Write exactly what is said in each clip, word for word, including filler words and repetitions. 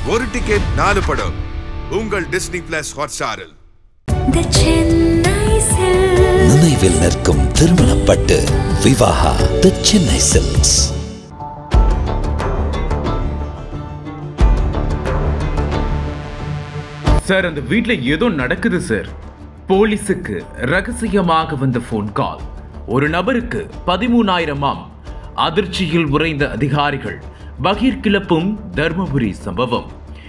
ஒரு டிக்கெட் நாலு படம் உங்கள் டிஸ்னி பிளஸ் ஹாட்ஸ்டாரில். நினைவில் நிற்கும் திருமணப்பட்டு Vivaha the Chennai silks. Sir, அந்த வீட்ல ஏதோ நடக்குது சார். போலீஸுக்கு ரகசியமாக வந்த போன் கால். ஒரு நபருக்கு பதிமூணாயிரமாம். அதிர்ச்சியில் உறைந்த அதிகாரிகள். பகீர் கிளப்பும் தர்மபுரி சம்பவம்.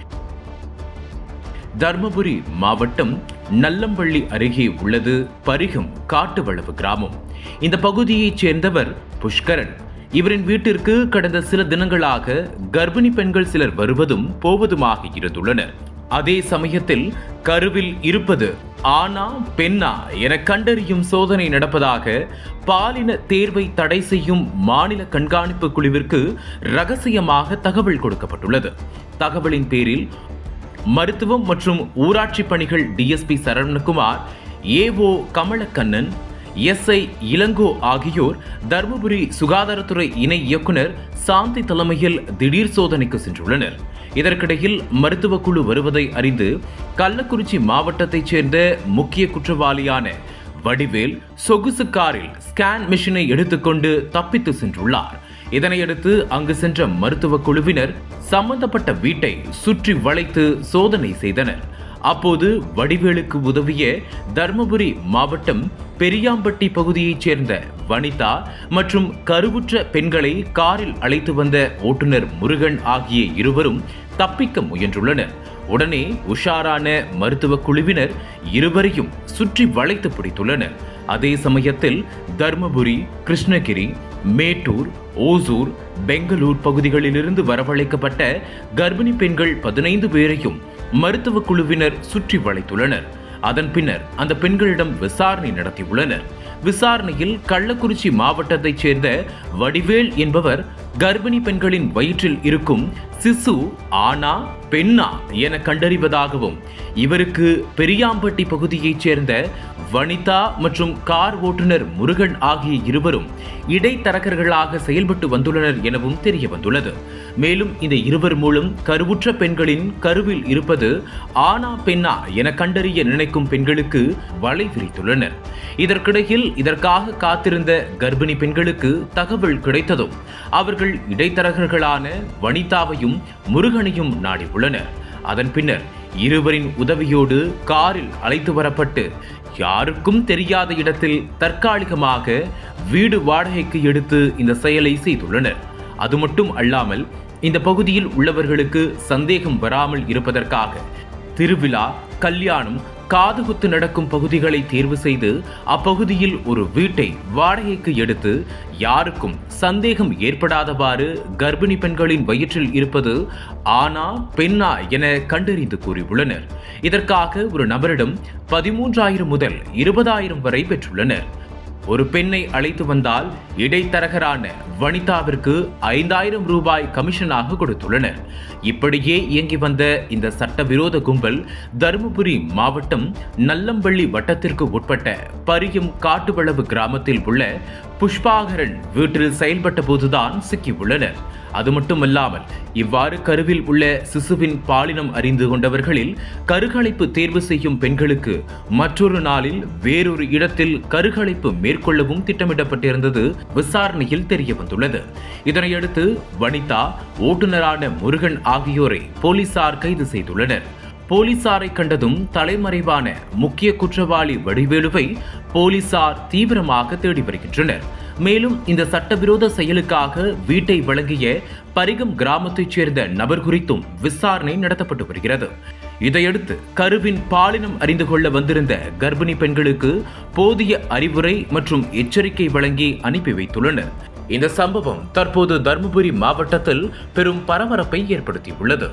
தர்மபுரி மாவட்டம் நல்லம்பள்ளி அருகே உள்ளது பரிகம் காட்டுவளவு கிராமம். இந்த பகுதியைச் சேர்ந்தவர் புஷ்கரன். இவரின் வீட்டிற்கு கடந்த சில தினங்களாக கர்ப்பிணி பெண்கள் சிலர் வருவதும் போவதுமாக இருந்துள்ளனர். அதே சமயத்தில் கருவில் இருப்பது ஆனா பெண்ணா என கண்டறியும் சோதனை நடப்பதாக பாலின தேர்வை தடை செய்யும் மாநில கண்காணிப்பு குழுவிற்கு ரகசியமாக தகவல் கொடுக்கப்பட்டுள்ளது. தகவலின் பேரில் மருத்துவம் மற்றும் ஊராட்சி பணிகள் DSP Saravanakumar, AO Kamalakkannan, SI Ilango ஆகியோர் தர்மபுரி சுகாதாரத்துறை இணை இயக்குனர் சாந்தி தலைமையில் திடீர் சோதனைக்கு சென்றுள்ளனர். இதற்கிடையில் மருத்துவ குழு வருவதை அறிந்து கள்ளக்குறிச்சி மாவட்டத்தைச் சேர்ந்த முக்கிய குற்றவாளியான வடிவேல் சொகுசு காரில் ஸ்கேன் மிஷினை எடுத்துக்கொண்டு தப்பித்து சென்றுள்ளார். இதனையடுத்து அங்கு சென்ற மருத்துவ குழுவினர் சம்பந்தப்பட்ட வீட்டை சுற்றி வளைத்து சோதனை செய்தனர். அப்போது வடிவேலுக்கு உதவிய தர்மபுரி மாவட்டம் பெரியாம்பட்டி பகுதியைச் சேர்ந்த வனிதா மற்றும் கருவுற்ற பெண்களை காரில் அழைத்து வந்த ஓட்டுநர் முருகன் ஆகிய இருவரும் தப்பிக்க முயன்றுள்ளனர். உடனே உஷாரான மருத்துவ குழுவினர் இருவரையும் சுற்றி வளைத்து பிடித்துள்ளனர். அதே சமயத்தில் தர்மபுரி, கிருஷ்ணகிரி, மேட்டூர், ஓசூர், பெங்களூர் பகுதிகளிலிருந்து வரவழைக்கப்பட்ட கர்ப்பிணி பெண்கள் பதினைந்து பேரையும் மருத்துவ குழுவினர் சுற்றி வளைத்துள்ளனர். அதன் பின்னர் அந்த பெண்களிடம் விசாரணை நடத்தியுள்ளனர். விசாரணையில் கள்ளக்குறிச்சி மாவட்டத்தைச் சேர்ந்த வடிவேல் என்பவர் கர்ப்பிணி பெண்களின் வயிற்றில் இருக்கும் சிசு ஆனா பெண்ணா என கண்டறிவதாகவும், இவருக்கு பெரியாம்பட்டி பகுதியைச் சேர்ந்த வனிதா மற்றும் கார் ஓட்டுநர் முருகன் ஆகிய இருவரும் இடைத்தரகர்களாக செயல்பட்டு வந்துள்ளனர் எனவும் தெரிய வந்துள்ளது. மேலும் இந்த இருவர் மூலம் கருவுற்ற பெண்களின் கருவில் இருப்பது ஆனா பெண்ணா என கண்டறிய நினைக்கும் பெண்களுக்கு வலை விரித்துள்ளனர். இதற்கிடையில் இதற்காக காத்திருந்த கர்ப்பிணி பெண்களுக்கு தகவல் கிடைத்ததும் அவர்கள் இடைத்தரகர்களான வனிதாவையும் முருகனையும் நாடி உள்ளனர். அதன் பின்னர் இருவரின் உதவியோடு காரில் அழைத்து வரப்பட்டு யாருக்கும் தெரியாத இடத்தில் தற்காலிகமாக வீடு வாடகைக்கு எடுத்து இந்த செயலை செய்துள்ளனர். அது மட்டும் அல்லாமல் இந்த பகுதியில் உள்ளவர்களுக்கு சந்தேகம் வராமல் இருப்பதற்காக திருவிழா, கல்யாணம், காதுகுத்து நடக்கும் பகுதிகளை தேர்வு செய்து அப்பகுதியில் ஒரு வீட்டை வாடகைக்கு எடுத்து யாருக்கும் சந்தேகம் ஏற்படாதவாறு கர்ப்பிணி பெண்களின் வயிற்றில் இருப்பது ஆனா பெண்ணா என கண்டறிந்து கூறியுள்ளனர். இதற்காக ஒரு நபரிடம் பதிமூன்றாயிரம் முதல் இருபதாயிரம் வரை பெற்றுள்ளனர். ஒரு பெண்ணை அழைத்து வந்தால் இடைத்தரகரான வனிதாவிற்கு ஐந்தாயிரம் ரூபாய் கமிஷனாக கொடுத்துள்ளனர். இப்படியே இயங்கி வந்த இந்த சட்டவிரோத கும்பல் தருமபுரி மாவட்டம் நல்லம்பள்ளி வட்டத்திற்கு உட்பட்ட பரியம் காட்டுவளவு கிராமத்தில் உள்ள புஷ்பாகரன் வீட்டில் செயல்பட்ட போதுதான் சிக்கியுள்ளனர். அது மட்டுமல்லாமல் இவ்வாறு கருவில் உள்ள சிசுவின் பாலினம் அறிந்து கொண்டவர்களில் கருக்கலைப்பு தேர்வு செய்யும் பெண்களுக்கு மற்றொரு நாளில் வேறொரு இடத்தில் கருக்கலைப்பு மேற்கொள்ளவும் திட்டமிடப்பட்டிருந்தது விசாரணையில் தெரிய வந்துள்ளது. இதனையடுத்து வனிதா, ஓட்டுநரான முருகன் ஆகியோரை போலீசார் கைது செய்துள்ளனர். போலீசாரை கண்டதும் தலைமறைவான முக்கிய குற்றவாளி வடிவேலுவை போலீசார் தீவிரமாக தேடி வருகின்றனர். மேலும் இந்த சட்டவிரோத செயலுக்காக வீட்டை வழங்கிய பரிகம் கிராமத்தைச் சேர்ந்த நபர் குறித்தும் விசாரணை நடத்தப்பட்டு வருகிறது. இதையடுத்து கருவின் பாலினம் அறிந்து கொள்ள வந்திருந்த கர்ப்பிணி பெண்களுக்கு போதிய அறிவுரை மற்றும் எச்சரிக்கை வழங்கி அனுப்பி வைத்துள்ளனர். இந்த சம்பவம் தற்போது தர்மபுரி மாவட்டத்தில் பெரும் பரபரப்பை ஏற்படுத்தியுள்ளது.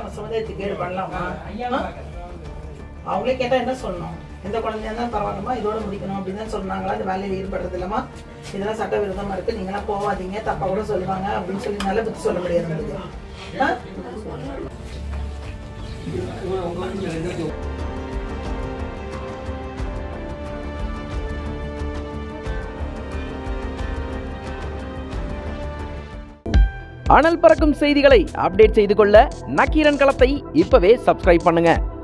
அவங்களே கேட்டா என்ன சொல்லணும்? எந்த குழந்தையா இருந்தாலும் பரவாயில்லமா, இதோட முடிக்கணும் அப்படின்னு தான் சொன்னாங்களா? இந்த வேலையில் ஈடுபடுறது இல்லமா, இதெல்லாம் சட்டவிரோதமா இருக்கு, நீங்களாம் போவாதீங்க, தப்பா கூட சொல்லுவாங்க அப்படின்னு சொல்லி நல்ல புத்தி சொல்ல முடியாது. அனல் பறக்கும் செய்திகளை அப்டேட் செய்து கொள்ள நக்கீரன் களத்தை இப்பவே சப்ஸ்கிரைப் பண்ணுங்க.